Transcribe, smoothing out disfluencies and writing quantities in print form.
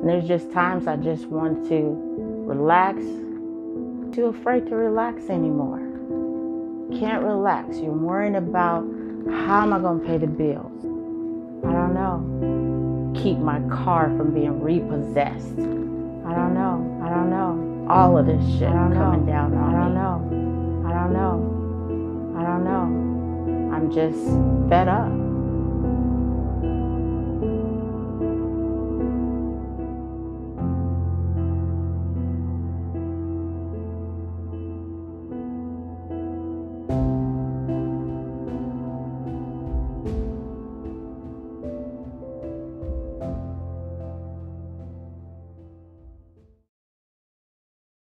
And there's just times I just want to relax. Too afraid to relax anymore. Can't relax. You're worrying about how am I going to pay the bills? I don't know. Keep my car from being repossessed. I don't know. I don't know. All of this shit coming down on me. I don't know. I don't know. I don't know. I'm just fed up.